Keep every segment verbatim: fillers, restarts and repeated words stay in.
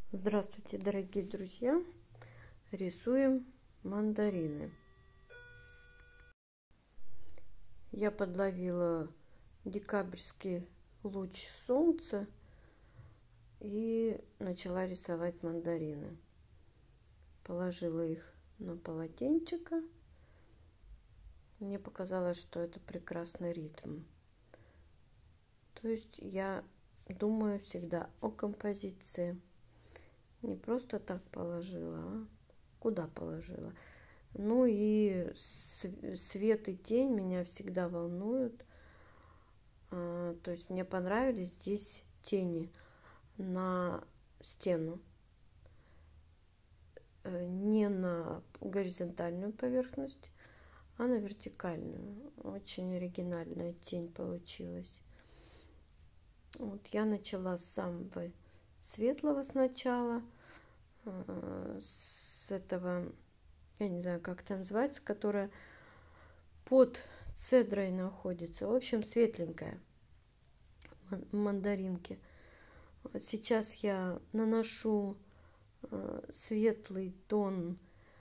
Здравствуйте, дорогие друзья! Рисуем мандарины. Я подловила декабрьский луч солнца и начала рисовать мандарины. Положила их на полотенчико. Мне показалось, что это прекрасный ритм. То есть я думаю всегда о композиции. Не просто так положила, а куда положила. Ну и свет и тень меня всегда волнуют. То есть мне понравились здесь тени на стену. Не на горизонтальную поверхность, а на вертикальную. Очень оригинальная тень получилась. Вот я начала с самого светлого сначала, с этого, я не знаю, как это называется, которая под цедрой находится. В общем, светленькая мандаринки. Сейчас я наношу светлый тон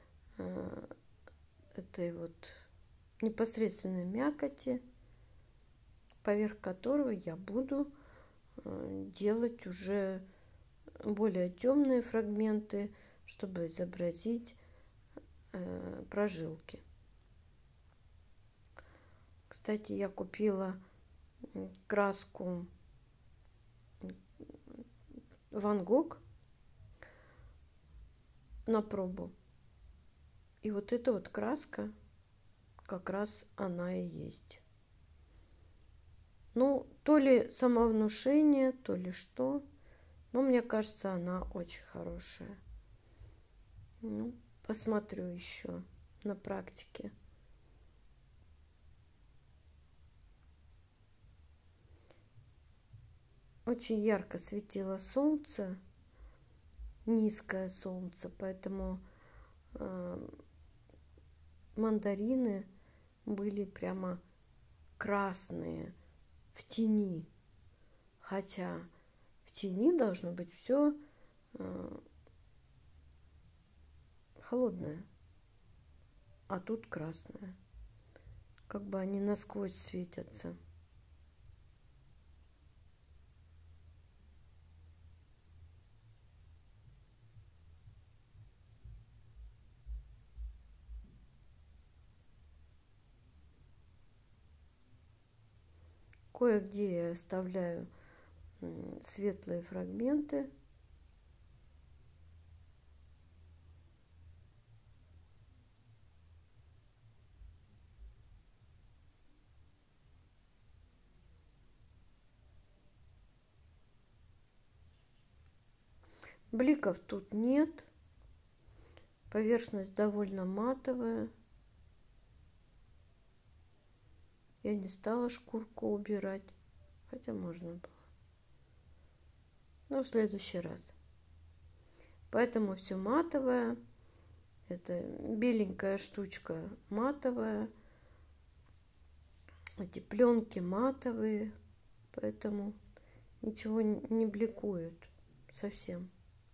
этой вот непосредственной мякоти, поверх которого я буду делать уже более темные фрагменты, чтобы изобразить э, прожилки. Кстати, я купила краску Ван Гог на пробу. И вот эта вот краска, как раз она и есть. Ну, то ли самовнушение, то ли что. Но мне кажется, она очень хорошая. Ну, посмотрю еще на практике. Очень ярко светило солнце, низкое солнце, поэтому э, мандарины были прямо красные в тени. Хотя в тени должно быть все э, холодное, а тут красное. Как бы они насквозь светятся. Кое-где я оставляю светлые фрагменты. Бликов тут нет. Поверхность довольно матовая. Я не стала шкурку убирать, хотя можно было. Но в следующий раз. Поэтому все матовое. Это беленькая штучка матовая. Эти пленки матовые. Поэтому ничего не бликует совсем.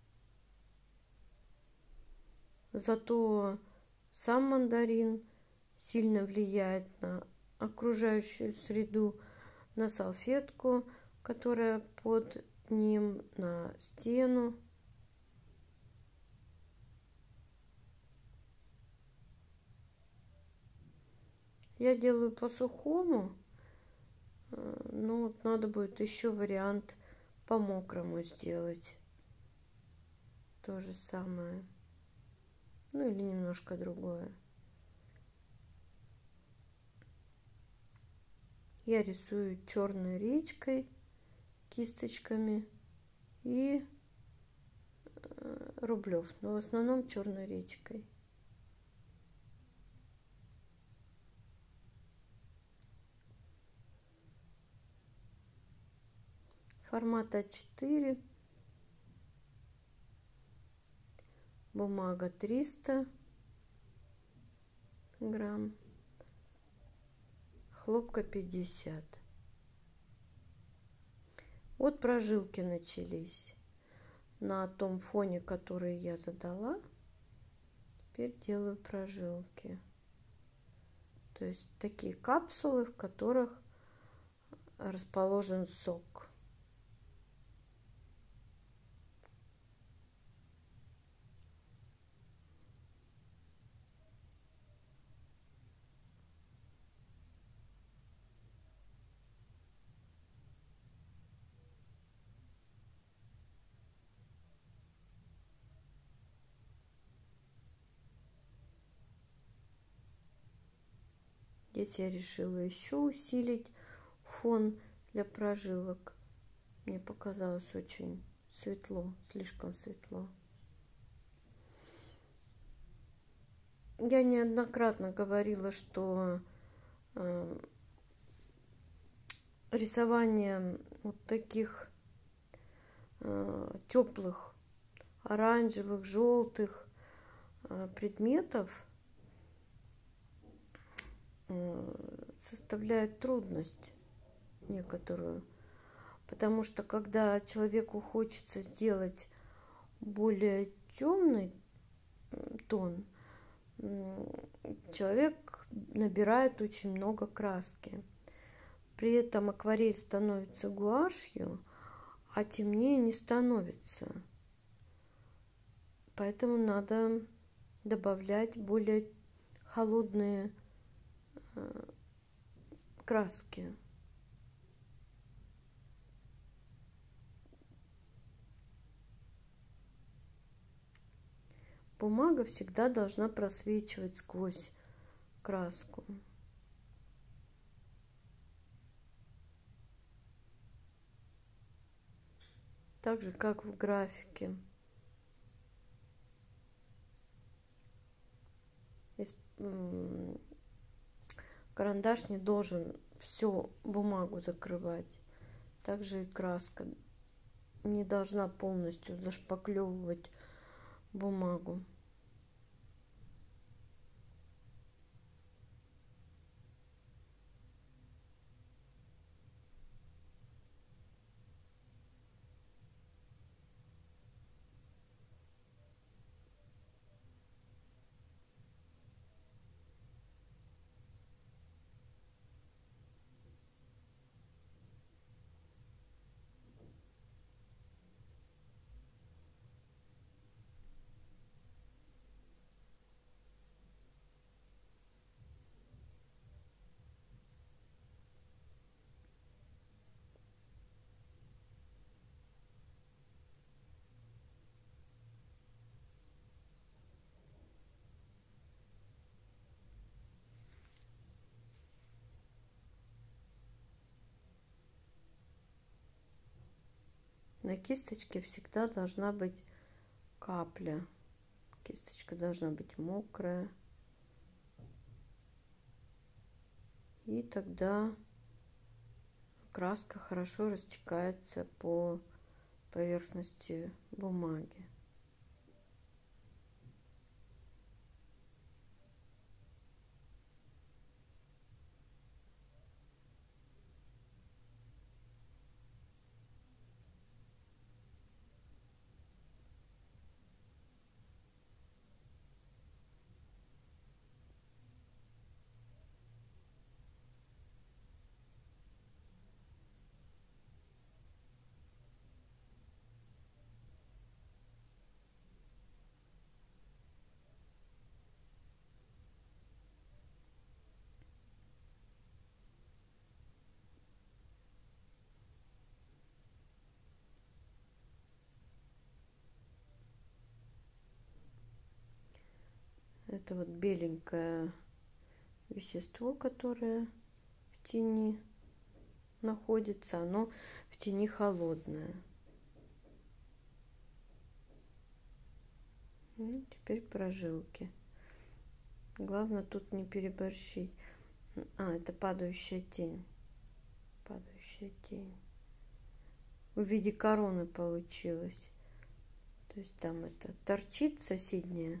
Зато сам мандарин сильно влияет на окружающую среду, на салфетку, которая под ним, на стену. Я делаю по-сухому, но вот надо будет еще вариант по-мокрому сделать. То же самое. Ну или немножко другое. Я рисую черной речкой, кисточками и Рублев, но в основном черной речкой. Формат а четыре, бумага триста грамм, хлопка пятьдесят. Вот прожилки начались. на том фоне, который я задала, теперь делаю прожилки. То есть такие капсулы, в которых расположен сок. Здесь я решила еще усилить фон для прожилок. Мне показалось очень светло, слишком светло. Я неоднократно говорила, что э, рисование вот таких э, теплых оранжевых, желтых э, предметов составляет трудность некоторую, потому что когда человеку хочется сделать более темный тон, человек набирает очень много краски. При этом акварель становится гуашью, а темнее не становится. Поэтому надо добавлять более холодные краски. Бумага всегда должна просвечивать сквозь краску. Так же, как в графике. Карандаш не должен всю бумагу закрывать. Также и краска не должна полностью зашпаклевывать бумагу. На кисточке всегда должна быть капля. Кисточка должна быть мокрая. И тогда краска хорошо растекается по поверхности бумаги. Это вот беленькое вещество, которое в тени находится, оно в тени холодное. И теперь прожилки. Главное тут не переборщить. А, это падающая тень. Падающая тень. В виде короны получилось. То есть там это торчит соседняя,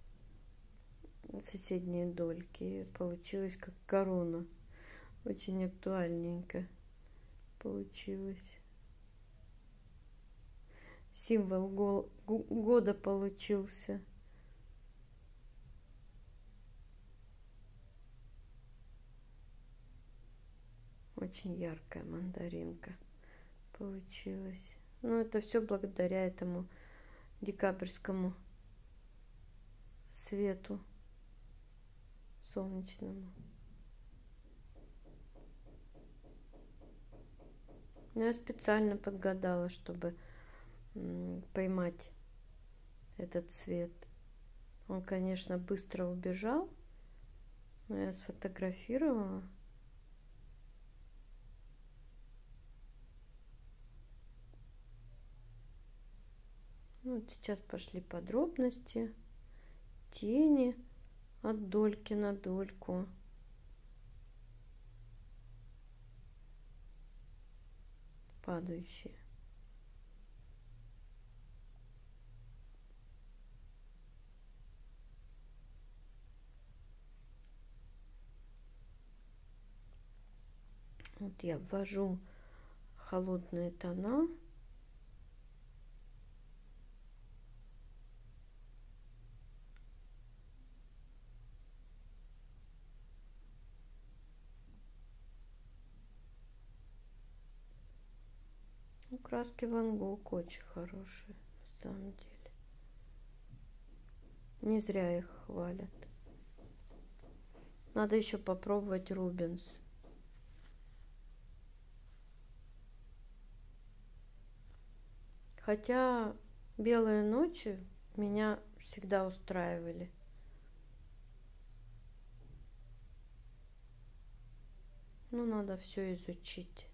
соседние дольки. И получилось как корона. Очень актуальненько получилось. символ го года получился. Очень яркая мандаринка получилась. Но это все благодаря этому декабрьскому свету солнечному. Я специально подгадала, чтобы поймать этот цвет. Он, конечно, быстро убежал, но я сфотографировала. Вот сейчас пошли подробности, тени от дольки на дольку. Падающие. Вот я ввожу холодные тона. Ну, краски Ван Гог очень хорошие, на самом деле. Не зря их хвалят. Надо еще попробовать Рубенс. Хотя белые ночи меня всегда устраивали. Ну, надо все изучить.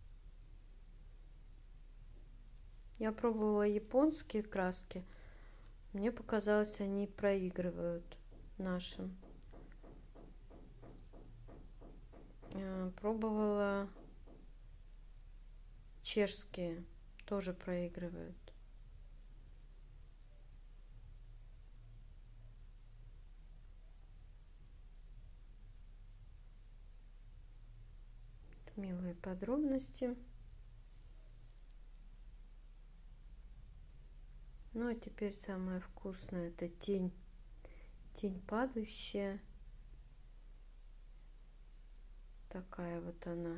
Я пробовала японские краски. Мне показалось, они проигрывают нашим. Пробовала чешские. Тоже проигрывают. Милые подробности. Ну а теперь самое вкусное — это тень. Тень падающая. Такая вот она.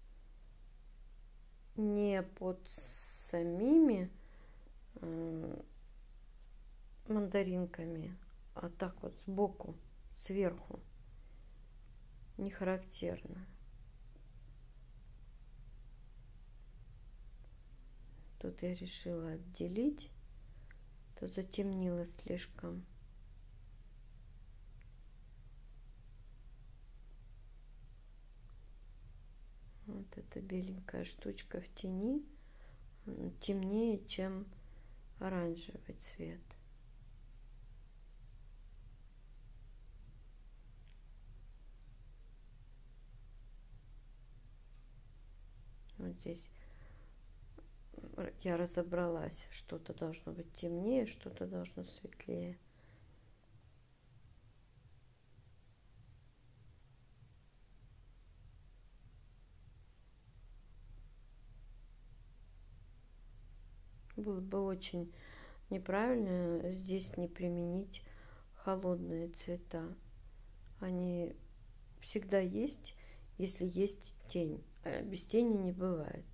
Не под самими э, мандаринками, а так вот сбоку, сверху. Не характерно. Тут я решила отделить, то затемнило слишком. Вот эта беленькая штучка в тени темнее, чем оранжевый цвет. Вот здесь я разобралась, что-то должно быть темнее, что-то должно светлее. Было бы очень неправильно здесь не применить холодные цвета. Они всегда есть, если есть тень. А без тени не бывает.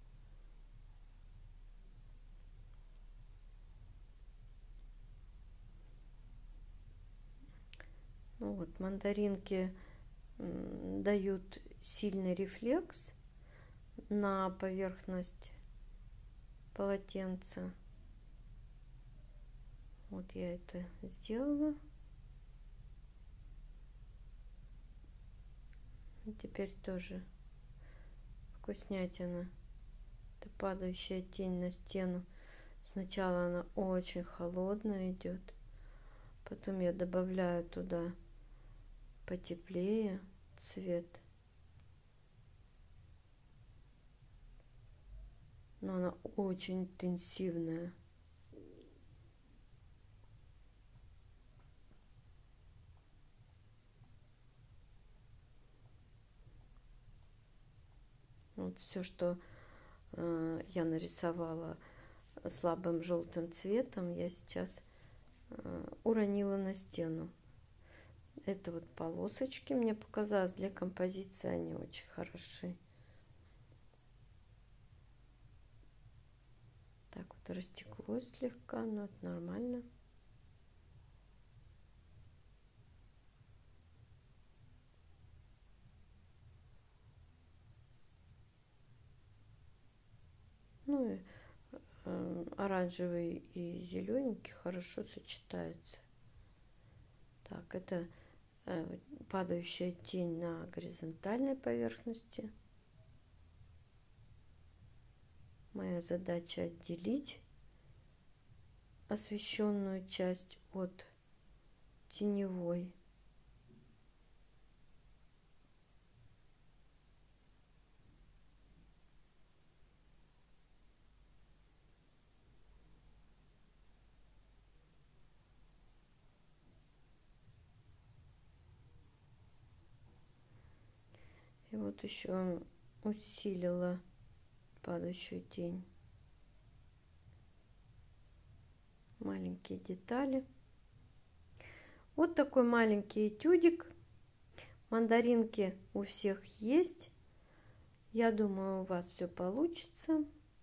Ну вот, мандаринки дают сильный рефлекс на поверхность полотенца. Вот я это сделала. И теперь тоже вкуснятина. Это падающая тень на стену. Сначала она очень холодная идет. Потом я добавляю туда потеплее цвет. Но она очень интенсивная. Вот все, что э, я нарисовала слабым желтым цветом я сейчас уронила на стену. Это вот полосочки, мне показалось, для композиции они очень хороши. Так вот растеклось слегка, но это нормально. Ну и э, оранжевый и зелененький хорошо сочетаются. Так, это э, падающая тень на горизонтальной поверхности. Моя задача отделить освещенную часть от теневой. И вот еще усилила падающую тень. Маленькие детали. Вот такой маленький этюдик. Мандаринки у всех есть. Я думаю, у вас все получится.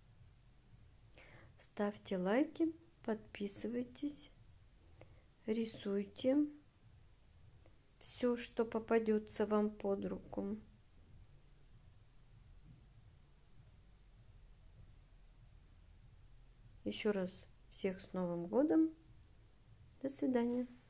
Ставьте лайки, подписывайтесь, рисуйте все, что попадется вам под руку. Еще раз всех с Новым годом. До свидания.